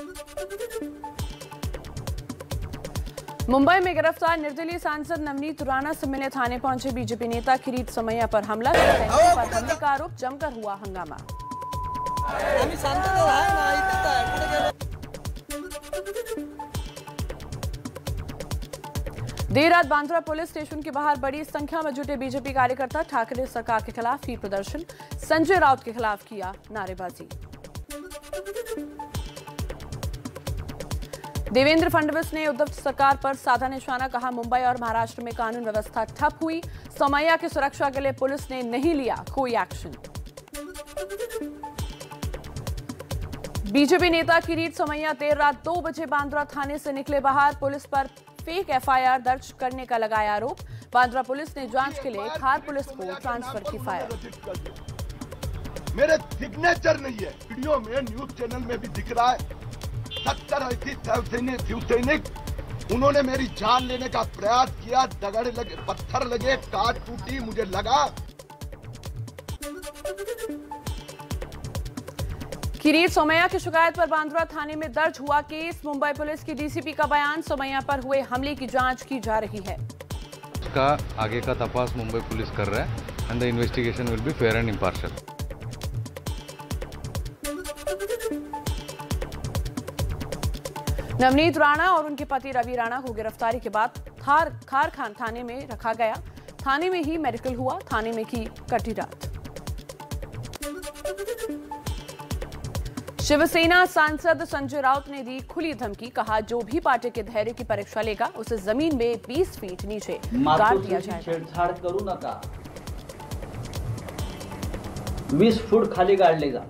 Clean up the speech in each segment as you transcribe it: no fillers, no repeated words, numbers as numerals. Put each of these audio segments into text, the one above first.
मुंबई में गिरफ्तार निर्दलीय सांसद नवनीत राणा से मिलने थाने पहुंचे बीजेपी नेता किरीट सोमैया पर हमला, पर हमले का आरोप, जमकर हुआ हंगामा। देर रात बांद्रा पुलिस स्टेशन के बाहर बड़ी संख्या में जुटे बीजेपी कार्यकर्ता ठाकरे सरकार के खिलाफ की प्रदर्शन, संजय राउत के खिलाफ किया नारेबाजी। देवेंद्र फडणवीस ने उद्धव सरकार पर साधा निशाना, कहा मुंबई और महाराष्ट्र में कानून व्यवस्था ठप हुई, सोमैया की सुरक्षा के लिए पुलिस ने नहीं लिया कोई एक्शन। बीजेपी नेता किरीट सोमैया देर रात 2 बजे बांद्रा थाने से निकले बाहर, पुलिस पर फेक एफआईआर दर्ज करने का लगाया आरोप। बांद्रा पुलिस ने जांच के लिए खार पुलिस को ट्रांसफर की फायर। मेरे सिग्नेचर नहीं है, वीडियो में न्यूज चैनल में भी दिख रहा है। 70 सैनिक उन्होंने मेरी जान लेने का प्रयास किया, दगड़ लगे, पत्थर लगे, काट टूटी, मुझे लगा। किरीट सोमैया की शिकायत पर बांद्रा थाने में दर्ज हुआ केस। मुंबई पुलिस की डीसीपी का बयान, सोमैया पर हुए हमले की जांच की जा रही है। उसका आगे का तपास मुंबई पुलिस कर रहा है and the investigation will be fair and impartial. Navneet Rana और उनके पति रवि राणा को गिरफ्तारी के बाद खार खान थाने में रखा गया। थाने में ही मेडिकल हुआ, थाने में की कटी रात। शिवसेना सांसद संजय राउत ने दी खुली धमकी, कहा जो भी पार्टी के धैर्य की परीक्षा लेगा उसे जमीन में 20 फीट नीचे गाड़ दिया जाएगा। छेड़छाड़ करू नका, 20 फुट खाली गाड़ लेगा।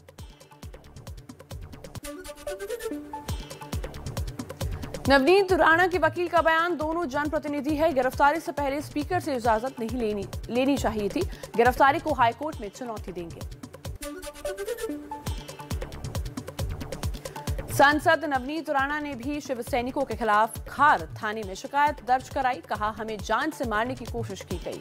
नवनीत राणा के वकील का बयान, दोनों जनप्रतिनिधि है, गिरफ्तारी से पहले स्पीकर से इजाजत नहीं लेनी चाहिए थी, गिरफ्तारी को हाईकोर्ट में चुनौती देंगे। सांसद नवनीत राणा ने भी शिव सैनिकों के खिलाफ खार थाने में शिकायत दर्ज कराई, कहा हमें जान से मारने की कोशिश की गई।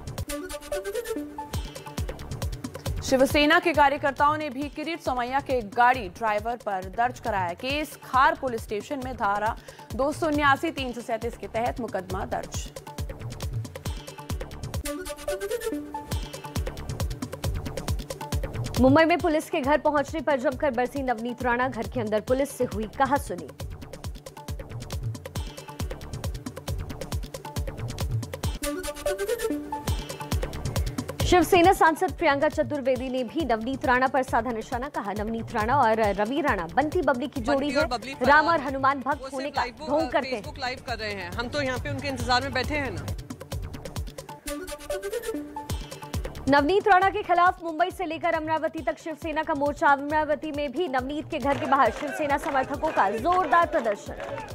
शिवसेना के कार्यकर्ताओं ने भी किरीट सोमैया के गाड़ी ड्राइवर पर दर्ज कराया केस। खार पुलिस स्टेशन में धारा 279 337 के तहत मुकदमा दर्ज। मुंबई में पुलिस के घर पहुंचने पर जमकर बरसी नवनीत राणा, घर के अंदर पुलिस से हुई कहासुनी। शिवसेना सांसद प्रियंका चतुर्वेदी ने भी नवनीत राणा पर साधा निशाना, कहा नवनीत राणा और रवि राणा बंटी बबली की जोड़ी है, राम और हनुमान भक्त होने का ढोंग करते हैं। लाइव कर रहे हैं, हम तो यहाँ पे उनके इंतजार में बैठे हैं ना। नवनीत राणा के खिलाफ मुंबई से लेकर अमरावती तक शिवसेना का मोर्चा। अमरावती में भी नवनीत के घर के बाहर शिवसेना समर्थकों का जोरदार प्रदर्शन।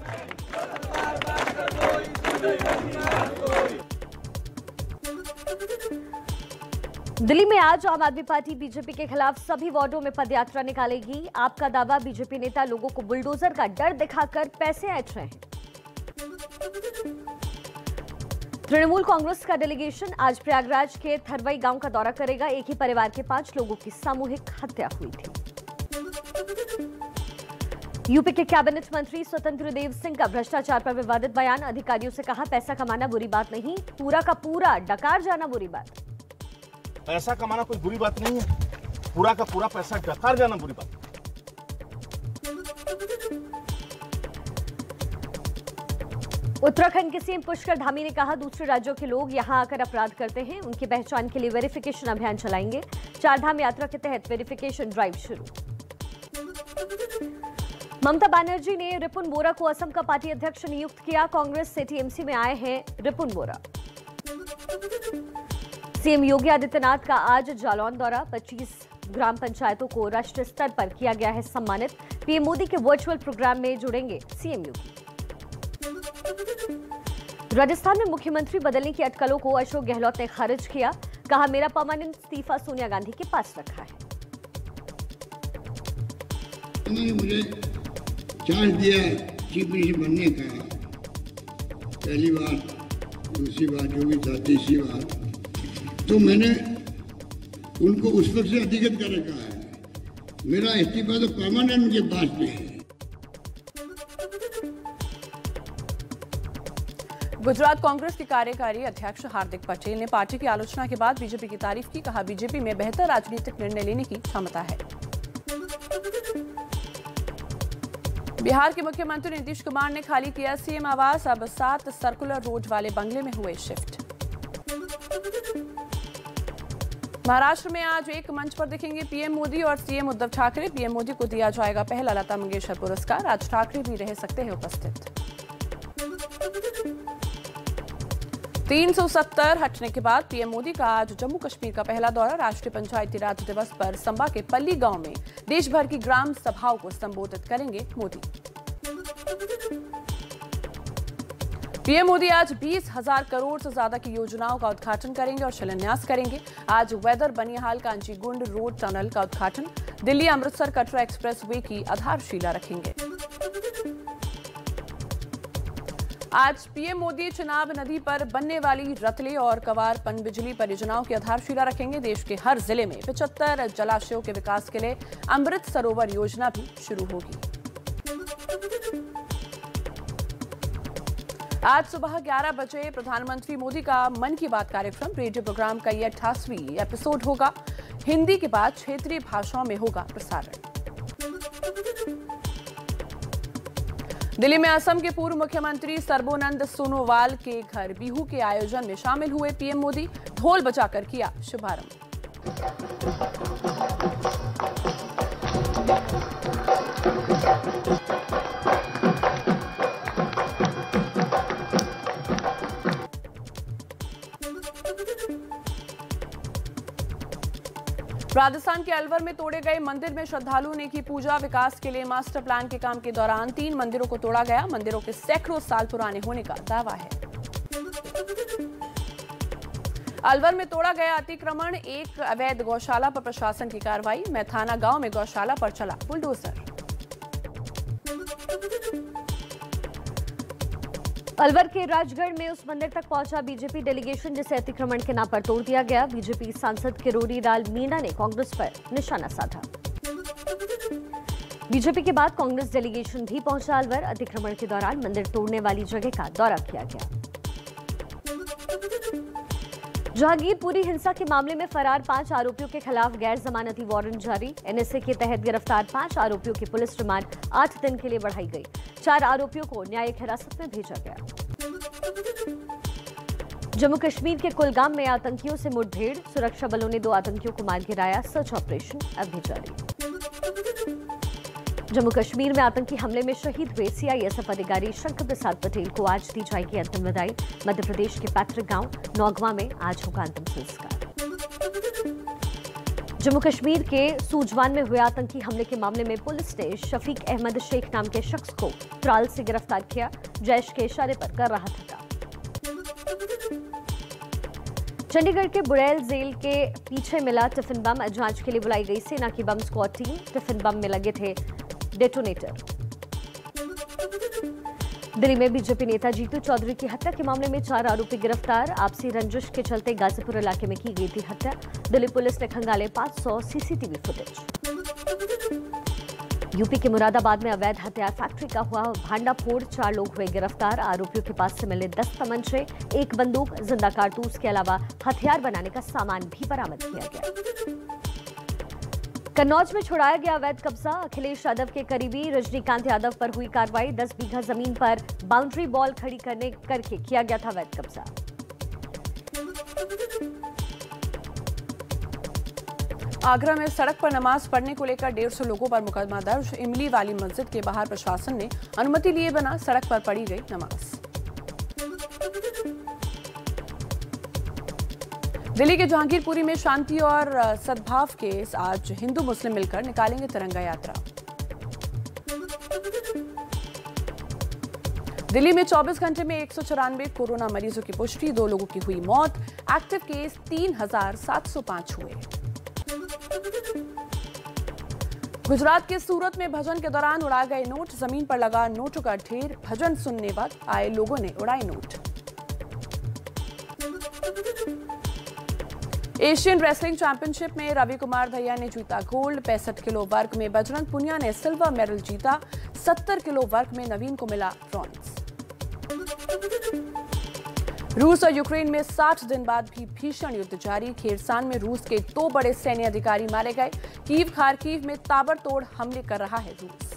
दिल्ली में आज आम आदमी पार्टी बीजेपी के खिलाफ सभी वार्डों में पदयात्रा निकालेगी। आपका दावा, बीजेपी नेता लोगों को बुलडोजर का डर दिखाकर पैसे ऐंठ रहे हैं। तृणमूल कांग्रेस का डेलीगेशन आज प्रयागराज के थरवई गांव का दौरा करेगा। एक ही परिवार के 5 लोगों की सामूहिक हत्या हुई थी। यूपी के कैबिनेट मंत्री स्वतंत्र देव सिंह का भ्रष्टाचार पर विवादित बयान, अधिकारियों से कहा पैसा कमाना बुरी बात नहीं, पूरा का पूरा डकार जाना बुरी बात। पैसा कमाना कोई बुरी बात नहीं है, पूरा का पूरा पैसा डकार जाना बुरी बात। उत्तराखंड के सीएम पुष्कर धामी ने कहा दूसरे राज्यों के लोग यहां आकर अपराध करते हैं, उनकी पहचान के लिए वेरिफिकेशन अभियान चलाएंगे। 4 धाम यात्रा के तहत वेरिफिकेशन ड्राइव शुरू। ममता बनर्जी ने रिपुन बोरा को असम का पार्टी अध्यक्ष नियुक्त किया। कांग्रेस से टीएमसी में आए हैं रिपुन बोरा। सीएम योगी आदित्यनाथ का आज जालौन दौरा, 25 ग्राम पंचायतों को राष्ट्रीय स्तर पर किया गया है सम्मानित। पीएम मोदी के वर्चुअल प्रोग्राम में जुड़ेंगे सीएम योगी। राजस्थान में मुख्यमंत्री बदलने की अटकलों को अशोक गहलोत ने खारिज किया, कहा मेरा परमानेंट इस्तीफा सोनिया गांधी के पास रखा है। उन्होंने मुझे चांस दिया चीफ मिनिस्टर बनने का, पहली बार, दूसरी बार जो भी था, तीसरी बार, तो मैंने उनको उस वक्त से अधिगत कर रखा है। मेरा इस्तीफा तो परमानेंट उनके पास में है। गुजरात कांग्रेस के कार्यकारी अध्यक्ष हार्दिक पटेल ने पार्टी की आलोचना के बाद बीजेपी की तारीफ की। कहा, बीजेपी में बेहतर राजनीतिक निर्णय लेने की क्षमता है। बिहार के मुख्यमंत्री नीतीश कुमार ने खाली किया सीएम आवास। अब 7 सर्कुलर रोड वाले बंगले में हुए शिफ्ट। महाराष्ट्र में आज एक मंच पर दिखेंगे पीएम मोदी और सीएम उद्धव ठाकरे। पीएम मोदी को दिया जाएगा पहला लता मंगेशकर पुरस्कार। राज ठाकरे भी रह सकते हैं उपस्थित। 370 हटने के बाद पीएम मोदी का आज जम्मू कश्मीर का पहला दौरा। राष्ट्रीय पंचायती राज दिवस पर संबा के पल्ली गांव में देश भर की ग्राम सभाओं को संबोधित करेंगे मोदी। पीएम मोदी आज 20,000 करोड़ से ज्यादा की योजनाओं का उद्घाटन करेंगे और शिलान्यास करेंगे। आज वेदर बनिहाल कांचीगुंड रोड टनल का उद्घाटन, दिल्ली अमृतसर कटरा एक्सप्रेसवे की आधारशिला रखेंगे। आज पीएम मोदी चिनाब नदी पर बनने वाली रतले और कवार पनबिजली परियोजनाओं की आधारशिला रखेंगे। देश के हर जिले में 75 जलाशयों के विकास के लिए अमृत सरोवर योजना भी शुरू होगी। आज सुबह 11 बजे प्रधानमंत्री मोदी का मन की बात कार्यक्रम रेडियो प्रोग्राम का यह 88वां एपिसोड होगा। हिंदी के बाद क्षेत्रीय भाषाओं में होगा प्रसारण। दिल्ली में असम के पूर्व मुख्यमंत्री सर्बानंद सोनोवाल के घर बिहू के आयोजन में शामिल हुए पीएम मोदी। ढोल बजाकर किया शुभारंभ। राजस्थान के अलवर में तोड़े गए मंदिर में श्रद्धालुओं ने की पूजा। विकास के लिए मास्टर प्लान के काम के दौरान 3 मंदिरों को तोड़ा गया। मंदिरों के सैकड़ों साल पुराने होने का दावा है। अलवर में तोड़ा गया अतिक्रमण, एक अवैध गौशाला पर प्रशासन की कार्रवाई। मैथाना गांव में गौशाला पर चला बुलडोजर। अलवर के राजगढ़ में उस मंदिर तक पहुंचा बीजेपी डेलीगेशन जिसे अतिक्रमण के नाम पर तोड़ दिया गया। बीजेपी सांसद किरोड़ी लाल मीणा ने कांग्रेस पर निशाना साधा। बीजेपी के बाद कांग्रेस डेलीगेशन भी पहुंचा अलवर। अतिक्रमण के दौरान मंदिर तोड़ने वाली जगह का दौरा किया गया। जहांगीरपुरी हिंसा के मामले में फरार 5 आरोपियों के खिलाफ गैर जमानती वारंट जारी। एनएसए के तहत गिरफ्तार 5 आरोपियों की पुलिस रिमांड 8 दिन के लिए बढ़ाई गई। 4 आरोपियों को न्यायिक हिरासत में भेजा गया। जम्मू कश्मीर के कुलगाम में आतंकियों से मुठभेड़, सुरक्षा बलों ने 2 आतंकियों को मार गिराया। सर्च ऑपरेशन अब भी जारी। जम्मू कश्मीर में आतंकी हमले में शहीद हुए सीआईएसएफ अधिकारी शंकर प्रसाद पटेल को आज दी जाएगी अंतिम विदाई। मध्य प्रदेश के पैतृक गांव नौगवा में आज होगा अंतिम संस्कार। जम्मू कश्मीर के सूजवान में हुए आतंकी हमले के मामले में पुलिस ने शफीक अहमद शेख नाम के शख्स को त्राल से गिरफ्तार किया। जैश के इशारे पर कर रहा था। चंडीगढ़ के बुड़ैल जेल के पीछे मिला टिफिन बम। जांच के लिए बुलाई गई सेना की bomb squad team. Tiffin bomb में लगे थे डेटोनेटर। दिल्ली में बीजेपी नेता जीतू चौधरी की हत्या के मामले में 4 आरोपी गिरफ्तार। आपसी रंजिश के चलते गाजीपुर इलाके में की गई थी हत्या। दिल्ली पुलिस ने खंगाले 500 सीसीटीवी फुटेज। यूपी के मुरादाबाद में अवैध हथियार फैक्ट्री का हुआ भांडाफोड़। 4 लोग हुए गिरफ्तार। आरोपियों के पास से मिले 10 तमंचे, 1 बंदूक, जिंदा कारतूस के अलावा हथियार बनाने का सामान भी बरामद किया गया। कन्नौज में छुड़ाया गया अवैध कब्जा। अखिलेश यादव के करीबी रजनीकांत यादव पर हुई कार्रवाई। 10 बीघा जमीन पर बाउंड्री बॉल खड़ी करके किया गया था अवैध कब्जा। आगरा में सड़क पर नमाज पढ़ने को लेकर 150 लोगों पर मुकदमा दर्ज। इमली वाली मस्जिद के बाहर प्रशासन ने अनुमति लिए बिना सड़क पर पढ़ी गई नमाज। दिल्ली के जहांगीरपुरी में शांति और सद्भाव के आज हिंदू मुस्लिम मिलकर निकालेंगे तिरंगा यात्रा। दिल्ली में 24 घंटे में 194 कोरोना मरीजों की पुष्टि। 2 लोगों की हुई मौत। एक्टिव केस 3705 हुए। गुजरात के सूरत में भजन के दौरान उड़ाए गए नोट। जमीन पर लगा नोटों का ढेर। भजन सुनने वक्त आए लोगों ने उड़ाए नोट। एशियन रेसलिंग चैंपियनशिप में रवि कुमार दहिया ने जीता गोल्ड। 65 किलो वर्ग में बजरंग पुनिया ने सिल्वर मेडल जीता। 70 किलो वर्ग में नवीन को मिला ब्रॉन्ज। रूस और यूक्रेन में 60 दिन बाद भी भीषण युद्ध जारी। खेरसान में रूस के 2 बड़े सैन्य अधिकारी मारे गए। कीव खारकीव में ताबड़तोड़ हमले कर रहा है रूस।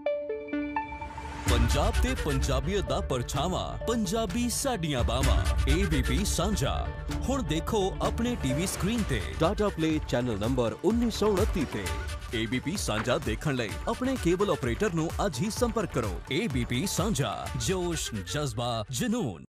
पंजाब ते पंजाबीयत दा परछावा, पंजाबी साडियां बावां। ABP सांझा हुण देखो अपने टीवी स्क्रीन ते टाटा प्ले चैनल नंबर 1929 ते। ABP सांझा देखण लई अपने केबल ऑपरेटर नु अज ही संपर्क करो। ABP सांझा, जोश, जज्बा, जुनून।